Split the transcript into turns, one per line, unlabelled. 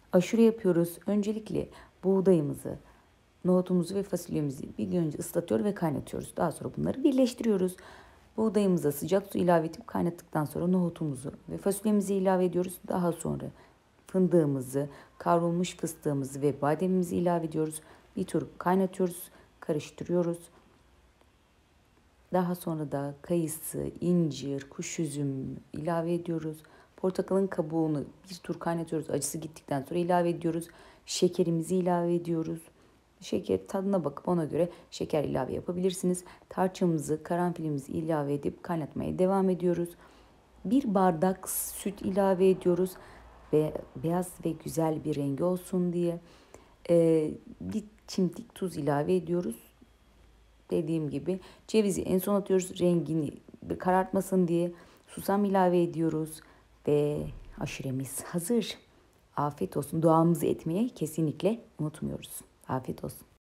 Aşure yapıyoruz. Öncelikle buğdayımızı, nohutumuzu ve fasulyemizi bir gün önce ıslatıyor ve kaynatıyoruz. Daha sonra bunları birleştiriyoruz. Buğdayımıza sıcak su ilave edip kaynattıktan sonra nohutumuzu ve fasulyemizi ilave ediyoruz. Daha sonra fındığımızı, kavrulmuş fıstığımızı ve bademimizi ilave ediyoruz. Bir tur kaynatıyoruz, karıştırıyoruz. Daha sonra da kayısı, incir, kuş üzümü ilave ediyoruz. Portakalın kabuğunu bir tur kaynatıyoruz. Acısı gittikten sonra ilave ediyoruz. Şekerimizi ilave ediyoruz. Şeker tadına bakıp ona göre şeker ilave yapabilirsiniz. Tarçınımızı, karanfilimizi ilave edip kaynatmaya devam ediyoruz. Bir bardak süt ilave ediyoruz ve beyaz ve güzel bir rengi olsun diye bir çimdik tuz ilave ediyoruz. Dediğim gibi cevizi en son atıyoruz, rengini karartmasın diye susam ilave ediyoruz ve aşuremiz hazır. Afiyet olsun. Duamızı etmeyi kesinlikle unutmuyoruz. Afiyet olsun.